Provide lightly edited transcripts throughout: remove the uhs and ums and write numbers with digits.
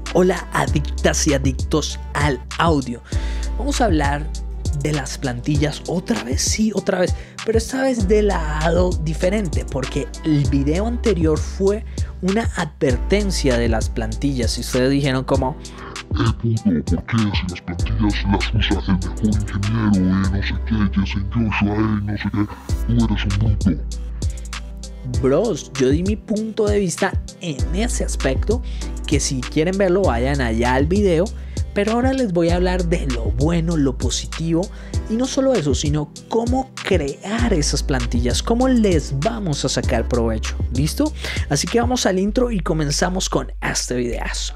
Hola adictas y adictos al audio. Vamos a hablar de las plantillas otra vez, sí, otra vez, pero esta vez de lado diferente, porque el video anterior fue una advertencia de las plantillas y ustedes dijeron como puto, ¿por qué si las plantillas las usa el mejor ingeniero, no sé qué, Jason Joshua, no sé qué, tú eres un bruto? bros, yo di mi punto de vista en ese aspecto, que si quieren verlo vayan allá al video, pero ahora les voy a hablar de lo bueno, lo positivo y no solo eso, sino cómo crear esas plantillas, cómo les vamos a sacar provecho, ¿listo? Así que vamos al intro y comenzamos con este videazo.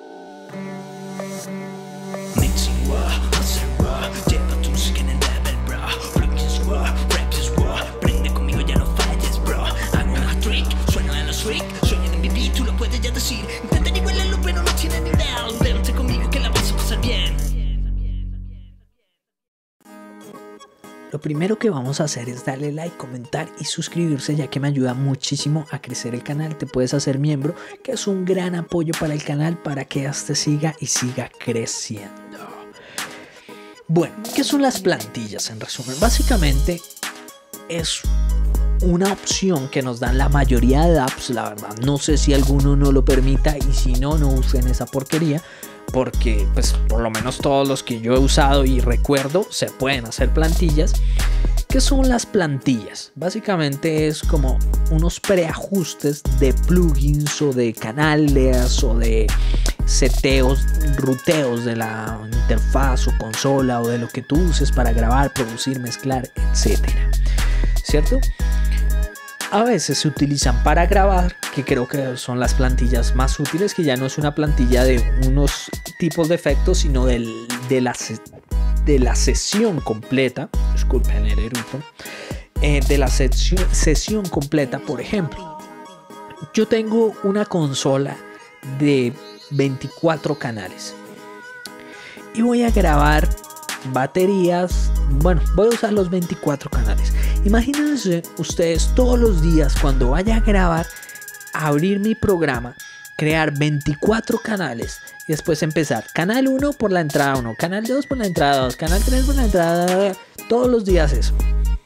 Lo primero que vamos a hacer es darle like, comentar y suscribirse, ya que me ayuda muchísimo a crecer el canal. Te puedes hacer miembro, que es un gran apoyo para el canal, para que este siga y siga creciendo. Bueno, ¿qué son las plantillas en resumen? Básicamente es una opción que nos dan la mayoría de apps, la verdad. No sé si alguno no lo permita y si no, no usen esa porquería. Porque pues por lo menos todos los que yo he usado y recuerdo se pueden hacer plantillas. ¿Qué son las plantillas? Básicamente es como unos preajustes de plugins o de canales o de seteos, ruteos de la interfaz o consola o de lo que tú uses para grabar, producir, mezclar, etcétera, ¿cierto? A veces se utilizan para grabar, que creo que son las plantillas más útiles, que ya no es una plantilla de unos tipos de efectos, sino de la sesión completa. Disculpen el eructo. De la sesión completa, por ejemplo. Yo tengo una consola de 24 canales y voy a grabar baterías. Bueno, voy a usar los 24 canales. Imagínense ustedes todos los días cuando vaya a grabar, abrir mi programa, crear 24 canales y después empezar canal 1 por la entrada 1, canal 2 por la entrada 2, canal 3 por la entrada, todos los días eso.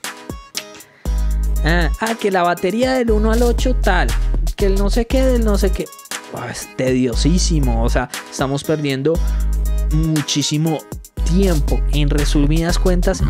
Que la batería del 1 al 8 tal, que el no sé qué del no sé qué. Es tediosísimo, o sea, estamos perdiendo muchísimo tiempo. En resumidas cuentas,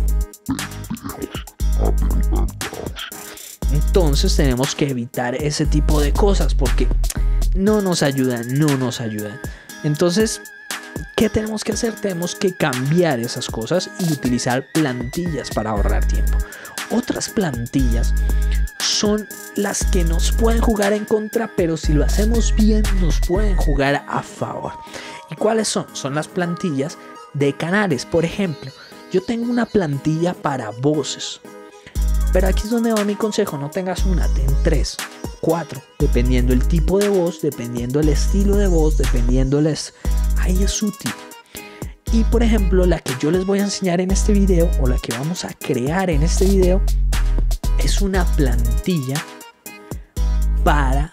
entonces tenemos que evitar ese tipo de cosas porque no nos ayudan. Entonces, ¿qué tenemos que hacer? Tenemos que cambiar esas cosas y utilizar plantillas para ahorrar tiempo. Otras plantillas son las que nos pueden jugar en contra, pero si lo hacemos bien nos pueden jugar a favor. ¿Y cuáles son? Son las plantillas de canales. Por ejemplo, yo tengo una plantilla para voces, pero aquí es donde va mi consejo: no tengas una, ten 3, 4, dependiendo el tipo de voz, dependiendo el estilo de voz, dependiendo ahí es útil. Y por ejemplo, la que yo les voy a enseñar en este video, o la que vamos a crear en este video, es una plantilla para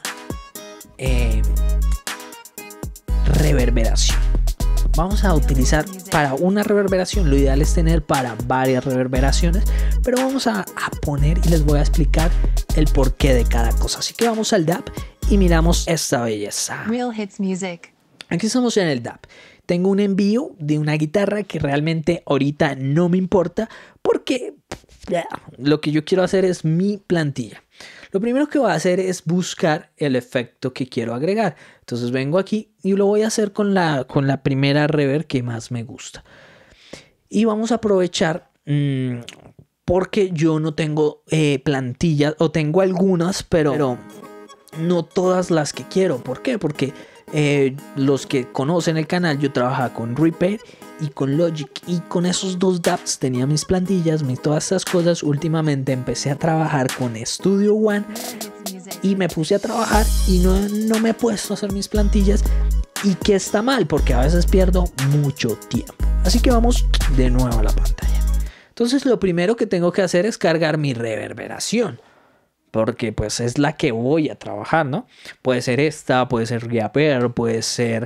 reverberación. Vamos a utilizar para una reverberación, lo ideal es tener para varias reverberaciones, pero vamos a poner y les voy a explicar el porqué de cada cosa. Así que vamos al DAP y miramos esta belleza. Real Hits Music. Aquí estamos en el DAP. Tengo un envío de una guitarra que realmente ahorita no me importa porque lo que yo quiero hacer es mi plantilla. Lo primero que voy a hacer es buscar el efecto que quiero agregar. Entonces vengo aquí y lo voy a hacer con la primera reverb que más me gusta. Y vamos a aprovechar porque yo no tengo plantillas, o tengo algunas, pero no todas las que quiero. ¿Por qué? Porque los que conocen el canal, yo trabajaba con Reaper y con Logic, y con esos dos DAPs tenía mis plantillas, todas estas cosas. Últimamente empecé a trabajar con Studio One y me puse a trabajar y no me he puesto a hacer mis plantillas, y que está mal porque a veces pierdo mucho tiempo. Así que vamos de nuevo a la pantalla. Entonces lo primero que tengo que hacer es cargar mi reverberación, porque pues es la que voy a trabajar, ¿no? Puede ser esta, puede ser Reaper, puede ser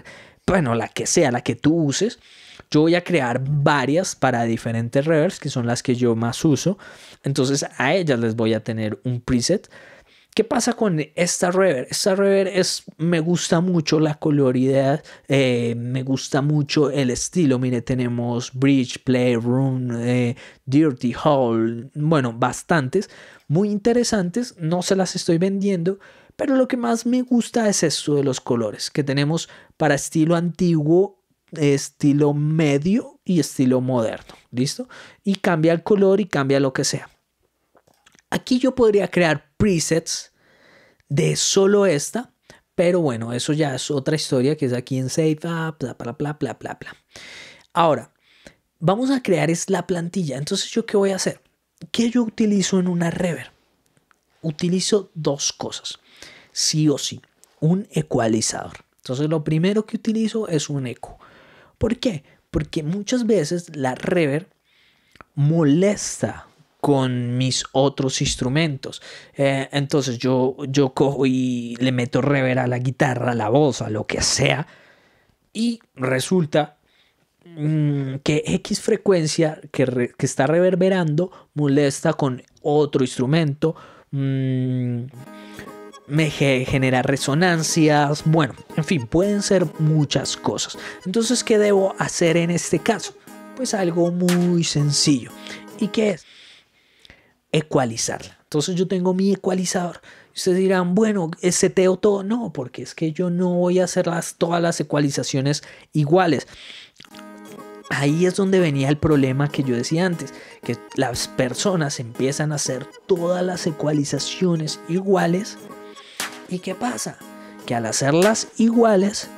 bueno, la que sea, la que tú uses. Yo voy a crear varias para diferentes reverbs, que son las que yo más uso. Entonces a ellas les voy a tener un preset. ¿Qué pasa con esta reverb? Esta reverb me gusta mucho la coloridad, me gusta mucho el estilo. Mire, tenemos Bridge, Playroom, Dirty Hall, bueno, bastantes, muy interesantes. No se las estoy vendiendo, pero lo que más me gusta es esto de los colores que tenemos para estilo antiguo, estilo medio y estilo moderno. ¿Listo? Y cambia el color y cambia lo que sea. Aquí yo podría crear presets de solo esta, pero bueno, eso ya es otra historia que es aquí en Save Up, bla, bla, bla, bla, bla, bla. Ahora, vamos a crear es la plantilla. Entonces, ¿yo qué voy a hacer? ¿Qué yo utilizo en una reverb? Utilizo dos cosas, sí o sí. Un ecualizador. Entonces, lo primero que utilizo es un eco. ¿Por qué? Porque muchas veces la reverb molesta con mis otros instrumentos. Entonces yo cojo y le meto reverb a la guitarra, a la voz, a lo que sea, y resulta que X frecuencia que está reverberando molesta con otro instrumento, me genera resonancias, bueno, en fin, pueden ser muchas cosas. Entonces, ¿qué debo hacer en este caso? Pues algo muy sencillo. ¿Y qué es? Ecualizarla. Entonces yo tengo mi ecualizador. Ustedes dirán, bueno, seteo todo. No, porque es que yo no voy a hacer todas las ecualizaciones iguales. Ahí es donde venía el problema que yo decía antes, que las personas empiezan a hacer todas las ecualizaciones iguales. ¿Y qué pasa? Que al hacerlas iguales,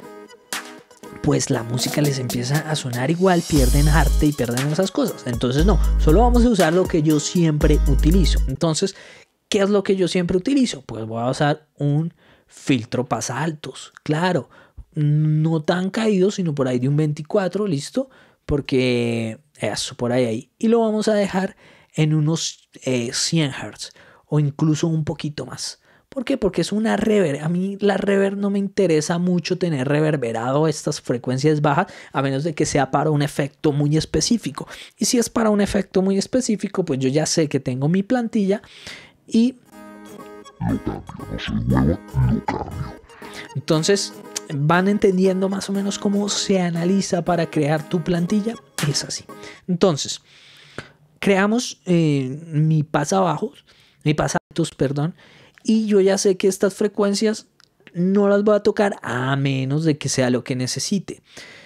pues la música les empieza a sonar igual, pierden arte y pierden esas cosas. Entonces no, solo vamos a usar lo que yo siempre utilizo. Entonces, ¿qué es lo que yo siempre utilizo? Pues voy a usar un filtro pasaltos, claro, no tan caído, sino por ahí de un 24, listo, porque eso, por ahí. Y lo vamos a dejar en unos 100 Hz o incluso un poquito más. ¿Por qué? Porque es una reverb. A mí la reverb no me interesa mucho tener reverberado estas frecuencias bajas, a menos de que sea para un efecto muy específico. Y si es para un efecto muy específico, pues yo ya sé que tengo mi plantilla y lo cambio, no soy huevo, lo cambio. Entonces, ¿van entendiendo más o menos cómo se analiza para crear tu plantilla? Es así. Entonces, creamos mi pasabajos, mi pasaltos, perdón. Y yo ya sé que estas frecuencias no las voy a tocar a menos de que sea lo que necesite.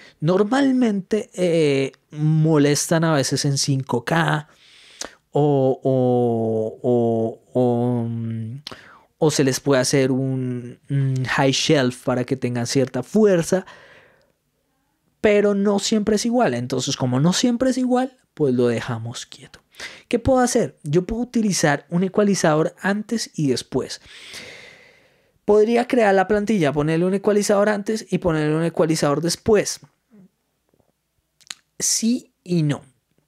Normalmente molestan a veces en 5K o se les puede hacer un high shelf para que tengan cierta fuerza, pero no siempre es igual. Entonces, como no siempre es igual, pues lo dejamos quieto. ¿Qué puedo hacer? Yo puedo utilizar un ecualizador antes y después. Podría crear la plantilla, ponerle un ecualizador antes y ponerle un ecualizador después. Sí y no.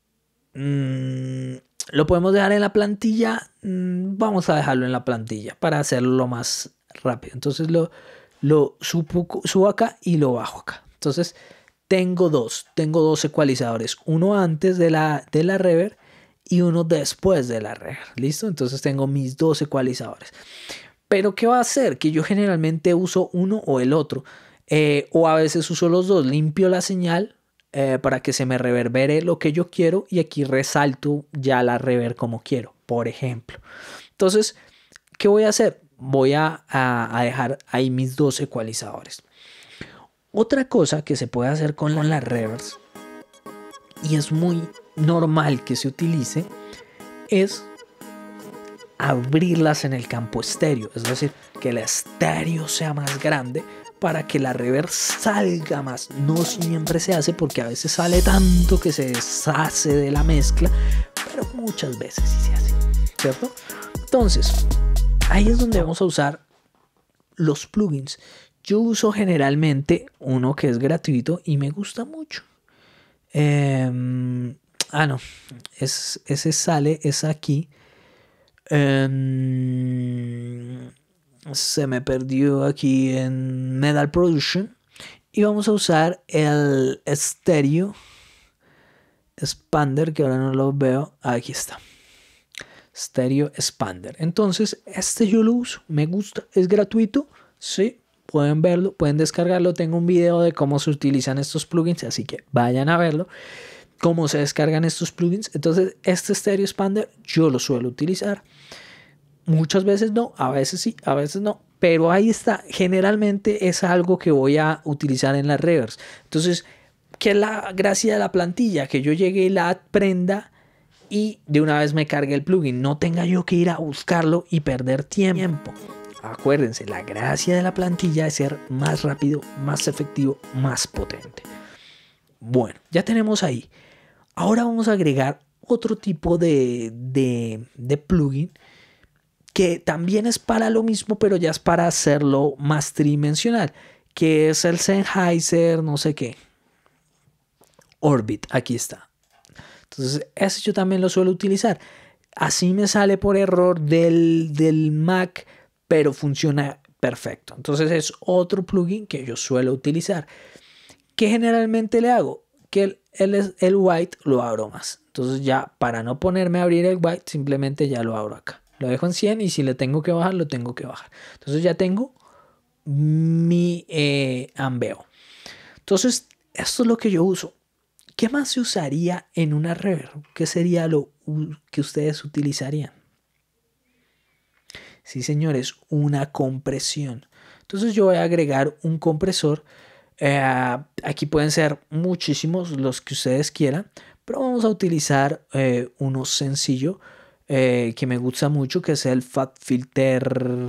¿Lo podemos dejar en la plantilla? Vamos a dejarlo en la plantilla para hacerlo lo más rápido. Entonces lo subo acá y lo bajo acá. Entonces tengo dos ecualizadores. Uno antes de la reverb y uno después de la reverb. ¿Listo? Entonces tengo mis dos ecualizadores. Pero ¿qué va a hacer? Que yo generalmente uso uno o el otro. O a veces uso los dos. Limpio la señal para que se me reverbere lo que yo quiero. Y aquí resalto ya la reverb como quiero, por ejemplo. Entonces, ¿qué voy a hacer? Voy a dejar ahí mis dos ecualizadores. Otra cosa que se puede hacer con las reverbs, y es muy normal que se utilice, es abrirlas en el campo estéreo, es decir, que el estéreo sea más grande para que la reverb salga más. No siempre se hace porque a veces sale tanto que se deshace de la mezcla, pero muchas veces sí se hace, ¿cierto? Entonces, ahí es donde vamos a usar los plugins. Yo uso generalmente uno que es gratuito y me gusta mucho. No, ese sale, es aquí. Se me perdió aquí en Medal Production Y vamos a usar el Stereo Expander, que ahora no lo veo. Aquí está. Stereo Expander. Entonces, este yo lo uso. Me gusta. Es gratuito. Sí. Pueden verlo. Pueden descargarlo. Tengo un video de cómo se utilizan estos plugins. Así que vayan a verlo. Cómo se descargan estos plugins. Entonces, este Stereo Expander yo lo suelo utilizar. Muchas veces no. A veces sí. A veces no. Pero ahí está. Generalmente es algo que voy a utilizar en las reverbs. Entonces, ¿qué es la gracia de la plantilla? Que yo llegue y la aprenda y de una vez me cargue el plugin. No tenga yo que ir a buscarlo y perder tiempo. Acuérdense, la gracia de la plantilla es ser más rápido, más efectivo, más potente. Bueno, ya tenemos ahí. Ahora vamos a agregar otro tipo de plugin que también es para lo mismo, pero ya es para hacerlo más tridimensional, que es el Sennheiser, no sé qué. Orbit, aquí está. Entonces, ese yo también lo suelo utilizar. Así me sale por error del Mac, pero funciona perfecto. Entonces, es otro plugin que yo suelo utilizar. ¿Qué generalmente le hago? Que el white lo abro más. Entonces, ya para no ponerme a abrir el white, simplemente ya lo abro acá. Lo dejo en 100 y si le tengo que bajar, lo tengo que bajar. Entonces, ya tengo mi ambeo. Entonces, esto es lo que yo uso. ¿Qué más se usaría en una reverb? ¿Qué sería lo que ustedes utilizarían? Sí, señores, una compresión. Entonces yo voy a agregar un compresor. Aquí pueden ser muchísimos los que ustedes quieran, pero vamos a utilizar uno sencillo que me gusta mucho, que es el FabFilter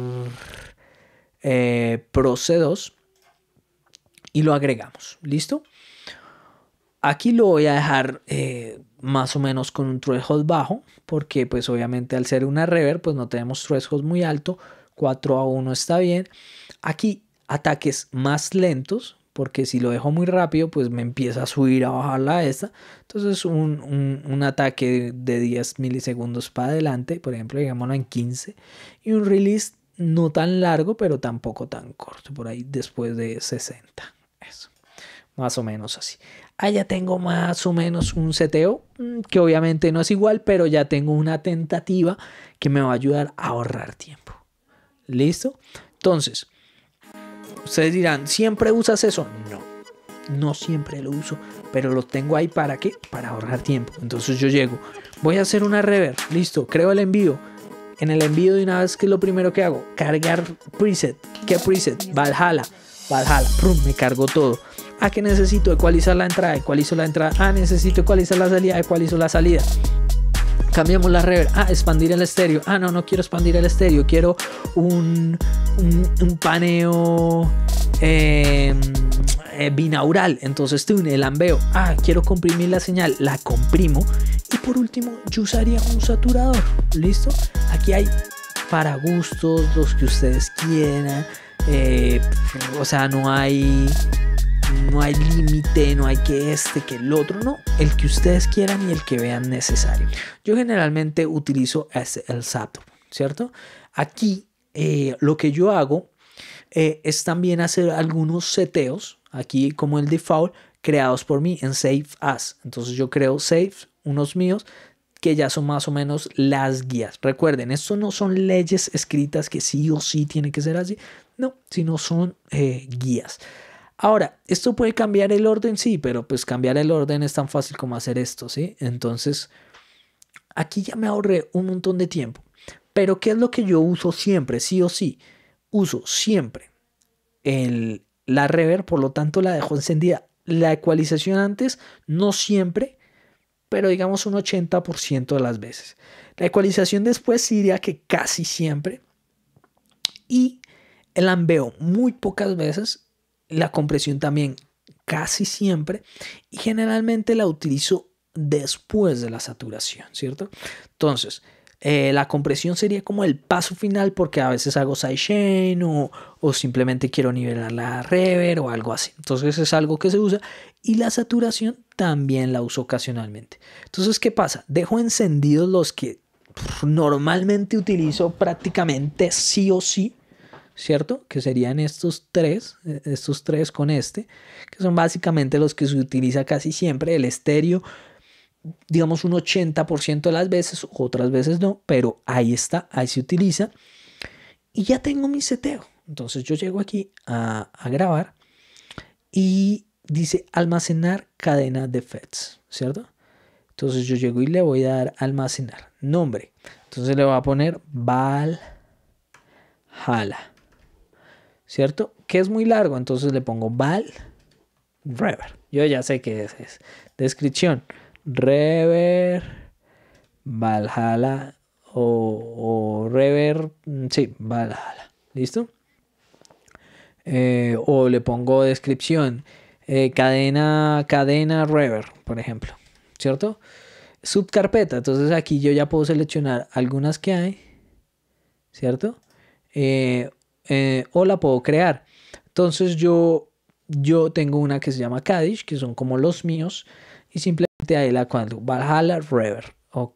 Pro C2 y lo agregamos. ¿Listo? Aquí lo voy a dejar más o menos con un threshold bajo, porque pues obviamente al ser una reverb pues no tenemos threshold muy alto, 4:1 está bien. Aquí ataques más lentos, porque si lo dejo muy rápido pues me empieza a subir, a bajar la esta. Entonces un ataque de 10 milisegundos para adelante, por ejemplo, digámoslo en 15, y un release no tan largo pero tampoco tan corto, por ahí después de 60. Eso, más o menos así. Ya tengo más o menos un seteo que obviamente no es igual, pero ya tengo una tentativa que me va a ayudar a ahorrar tiempo. ¿Listo? Entonces, ustedes dirán, ¿siempre usas eso? No siempre lo uso, pero lo tengo ahí ¿para qué? Para ahorrar tiempo. Entonces yo llego, voy a hacer una reverb, listo, creo el envío. En el envío de una vez, ¿qué es lo primero que hago? Cargar preset. ¿Qué preset? Valhalla, prum, me cargo todo. ¿Qué necesito? Ecualizar la entrada, ecualizo la entrada. Necesito ecualizar la salida, ecualizo la salida. Cambiamos la reverb. Expandir el estéreo. No quiero expandir el estéreo. Quiero un paneo binaural. Entonces el ambeo. Quiero comprimir la señal. La comprimo. Y por último, yo usaría un saturador. ¿Listo? Aquí hay para gustos, los que ustedes quieran. O sea, no hay límite, no hay que que el otro, no, el que ustedes quieran y el que vean necesario. Yo generalmente utilizo el Saturn, ¿cierto? Aquí lo que yo hago es también hacer algunos seteos, aquí como el default, creados por mí en Save As. Entonces yo creo saves, unos míos, que ya son más o menos las guías. Recuerden, esto no son leyes escritas que sí o sí tiene que ser así, no, sino son guías. Ahora, esto puede cambiar el orden, sí, pero pues cambiar el orden es tan fácil como hacer esto, ¿sí? Entonces, aquí ya me ahorré un montón de tiempo. Pero, ¿qué es lo que yo uso siempre, sí o sí? Uso siempre la reverb, por lo tanto la dejo encendida. La ecualización antes, no siempre, pero digamos un 80% de las veces. La ecualización después sí diría que casi siempre. Y el ambeo muy pocas veces. La compresión también casi siempre. Y generalmente la utilizo después de la saturación, ¿cierto? Entonces, la compresión sería como el paso final porque a veces hago sidechain o simplemente quiero nivelar la reverb o algo así. Entonces es algo que se usa. Y la saturación también la uso ocasionalmente. Entonces, ¿qué pasa? Dejo encendidos los que normalmente utilizo prácticamente sí o sí. ¿cierto? Que serían estos tres con este, que son básicamente los que se utiliza casi siempre. El estéreo, digamos un 80% de las veces, otras veces no, pero ahí está, ahí se utiliza. Y ya tengo mi seteo. Entonces yo llego aquí a grabar y dice almacenar cadena de FETs, ¿cierto? Entonces yo llego y le voy a dar almacenar nombre. Entonces le voy a poner Valhalla, ¿cierto? Que es muy largo, entonces le pongo Val Rever. Yo ya sé que es descripción. Rever, Valhalla o Rever, sí, Valhalla. ¿Listo? O le pongo descripción. Cadena Rever, por ejemplo, ¿cierto? Subcarpeta, entonces aquí yo ya puedo seleccionar algunas que hay, ¿cierto? O la puedo crear. Entonces yo tengo una que se llama Kaddish, que son como los míos, y simplemente ahí la cuadro, Valhalla Rever, ok.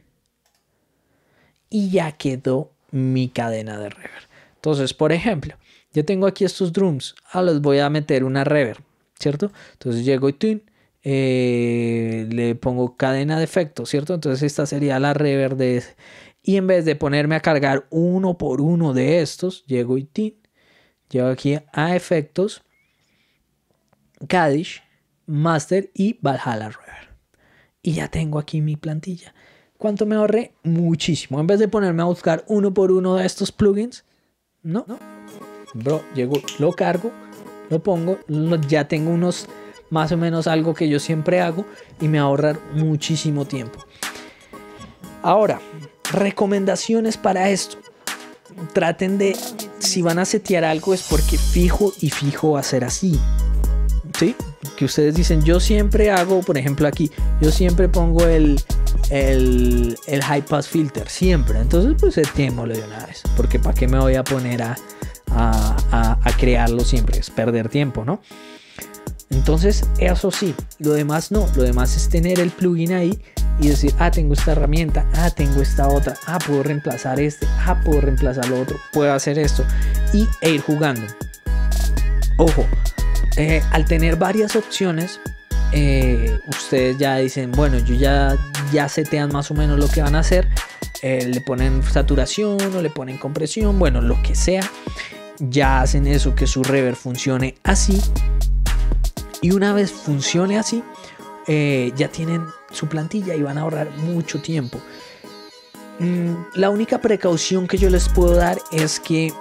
Y ya quedó mi cadena de reverb. Entonces, por ejemplo, yo tengo aquí estos drums, les voy a meter una reverb, ¿cierto? Entonces llego y tune, le pongo cadena de efectos, ¿cierto? Entonces esta sería la reverb de ese. Y en vez de ponerme a cargar uno por uno de estos, llego y tune, llego aquí a efectos, Kaddish, Master y Valhalla Reverb. Y ya tengo aquí mi plantilla. ¿Cuánto me ahorré? Muchísimo. En vez de ponerme a buscar uno por uno de estos plugins, no. Bro, llego, lo cargo, lo pongo, ya tengo unos, más o menos algo que yo siempre hago y me va a ahorrar muchísimo tiempo. Ahora, recomendaciones para esto. Traten de, si van a setear algo es porque fijo va a ser así. ¿Sí? Que ustedes dicen, yo siempre hago, por ejemplo aquí, yo siempre pongo el high pass filter, siempre. Entonces pues seteémoslo de una vez, porque para qué me voy a poner a crearlo siempre, es perder tiempo, ¿no? Entonces eso sí, lo demás no, lo demás es tener el plugin ahí y decir, tengo esta herramienta, tengo esta otra, puedo reemplazar este, puedo reemplazar lo otro, puedo hacer esto e ir jugando. Ojo, al tener varias opciones, ustedes ya dicen, bueno, yo ya setean más o menos lo que van a hacer, le ponen saturación o le ponen compresión, bueno, lo que sea, ya hacen eso, que su reverb funcione así, y una vez funcione así, ya tienen su plantilla y van a ahorrar mucho tiempo. La única precaución que yo les puedo dar es que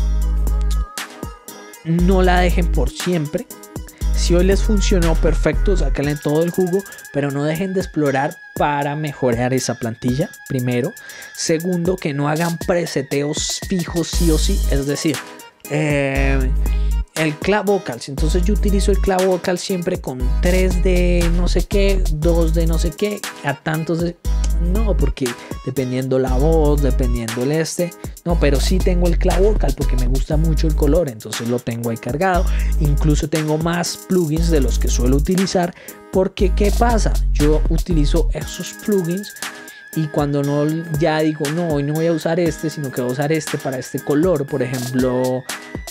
no la dejen por siempre. Si hoy les funcionó perfecto, sáquenle todo el jugo, pero no dejen de explorar para mejorar esa plantilla, primero. Segundo, que no hagan preseteos fijos sí o sí, es decir, el clap vocals. Entonces yo utilizo el clap vocal siempre con 3 de no sé qué, 2 de no sé qué, a tantos de... No, porque dependiendo la voz, dependiendo el no, pero sí tengo el clap vocal porque me gusta mucho el color, entonces lo tengo ahí cargado. Incluso tengo más plugins de los que suelo utilizar, porque ¿qué pasa? Yo utilizo esos plugins y cuando no, ya digo, no, hoy no voy a usar este, sino que voy a usar este para este color. Por ejemplo,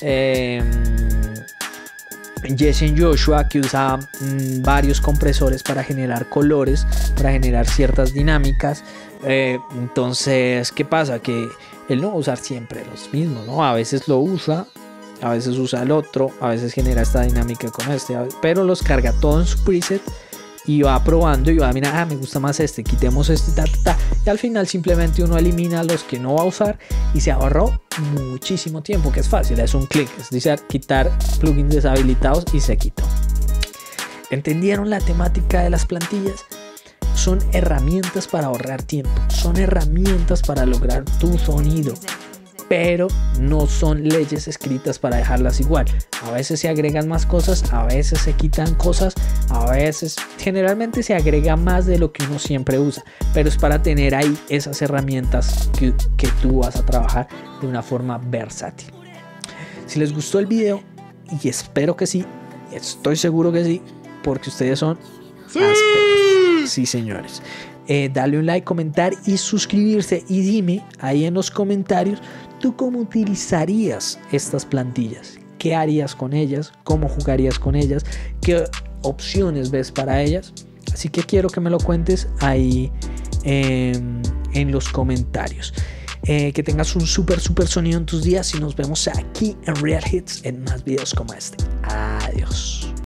Jason Joshua, que usa varios compresores para generar colores, para generar ciertas dinámicas. Entonces, ¿qué pasa? Que él no va a usar siempre los mismos, ¿no? A veces lo usa, a veces usa el otro, a veces genera esta dinámica con este, pero los carga todo en su preset y va probando y va a mirar, me gusta más este, quitemos este, y al final simplemente uno elimina los que no va a usar y se ahorró muchísimo tiempo, que es fácil, es un clic, es decir, quitar plugins deshabilitados y se quitó. ¿Entendieron la temática de las plantillas? Son herramientas para ahorrar tiempo, son herramientas para lograr tu sonido, pero no son leyes escritas para dejarlas igual. A veces se agregan más cosas, a veces se quitan cosas, a veces, generalmente se agrega más de lo que uno siempre usa, pero es para tener ahí esas herramientas que tú vas a trabajar de una forma versátil. Si les gustó el video, y espero que sí, estoy seguro que sí, porque ustedes son ásperos. Sí, señores. Dale un like, comentar y suscribirse, y dime ahí en los comentarios ¿Tú cómo utilizarías estas plantillas? ¿Qué harías con ellas? ¿Cómo jugarías con ellas? ¿Qué opciones ves para ellas? Así que quiero que me lo cuentes ahí en los comentarios. Que tengas un súper sonido en tus días y nos vemos aquí en Real Hits en más videos como este. Adiós.